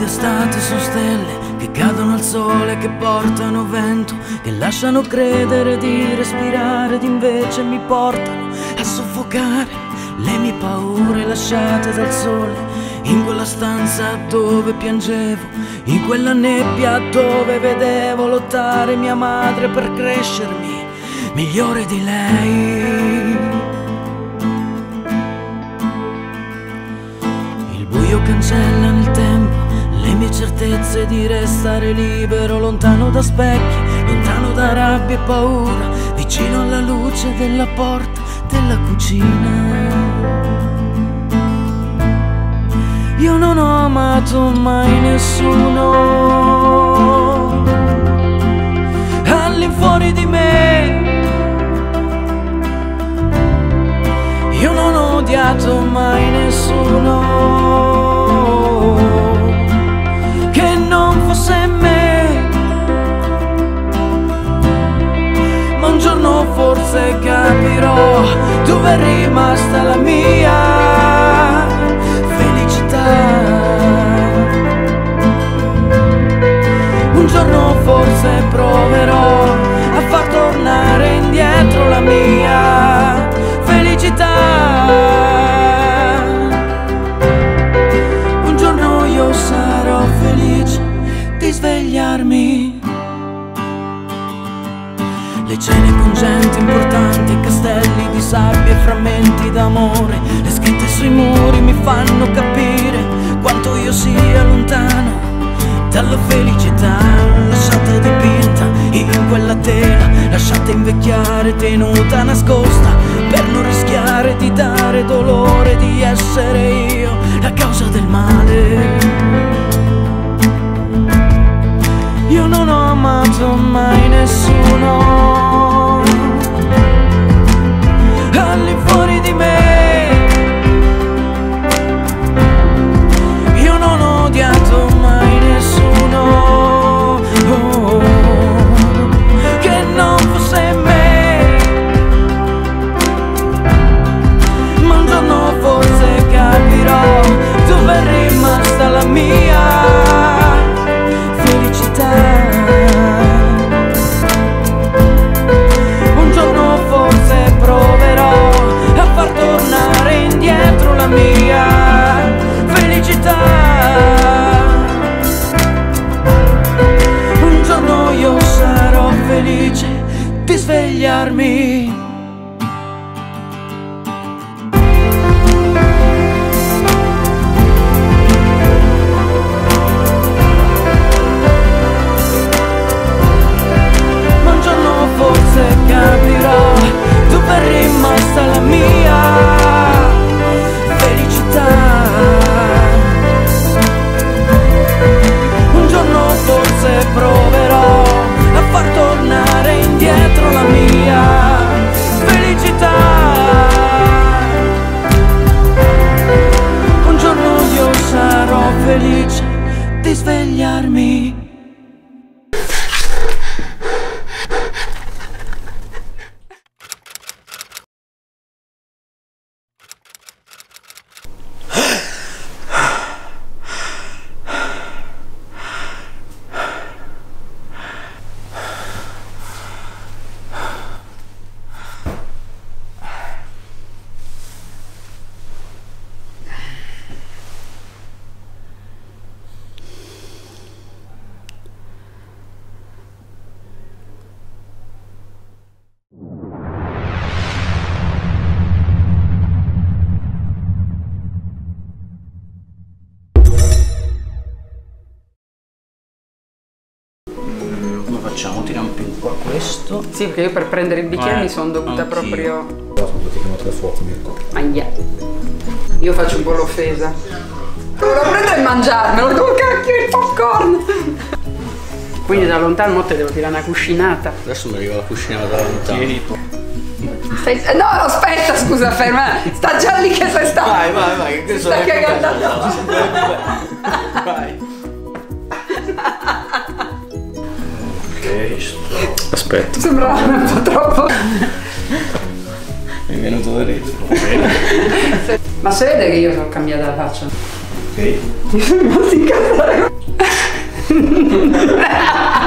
d'estate su stelle che cadono al sole, che portano vento, che lasciano credere di respirare ed invece mi portano a soffocare le mie paure lasciate dal sole. In quella stanza dove piangevo, in quella nebbia dove vedevo lottare mia madre per crescermi migliore di lei. Il buio cancella nel tempo le mie certezze di restare libero, lontano da specchi, lontano da rabbia e paura, vicino alla luce della porta della cucina. Io non ho amato mai nessuno all'infuori di me. Io non ho odiato mai nessuno che non fosse me. Ma un giorno forse capirò dove è rimasta la mia un giorno forse proverò a far tornare indietro la mia felicità. Un giorno io sarò felice di svegliarmi. Le cene con gente importante, castelli di sabbia e frammenti d'amore, le scritte sui muri mi fanno capire quanto io sia lontano dalla felicità. Lasciata dipinta in quella tela, lasciata invecchiare, tenuta nascosta per non rischiare di dare dolore, di essere io la causa del male. Io non ho amato mai nessuno all'infuori di me. Io non ho odiato mai nessuno che non fosse me. Ma un giorno forse capirò dove è rimasta la mia felicità. Un giorno forse proverò a far tornare indietro la mia felicità. Un giorno io sarò felice di svegliarmi. Capirò dove è rimasta la mia felicità. Un giorno forse proverò a far tornare indietro la mia felicità. Un giorno io sarò felice di svegliarmi. Tiriamo più qua questo. Sì, perché io per prendere il bicchiere mi sono dovuta proprio. Però sono tutti chiamati da fuoco, Mirko. Aia. Io faccio un po' l'offesa. Devo prendere e mangiarmelo, dove cacchio il popcorn? Quindi da lontano te devo tirare una cuscinata. Adesso mi arriva la cuscinata da lontano. No, aspetta, scusa, ferma. Sta già lì che sei stato. Vai, che sta cagando addosso. Vai. Aspetta. Sembrava un po' troppo. Mi è venuto da ridere. Ma si vede che io sono cambiata la faccia? Ok. Mi sono rimasto incazzare.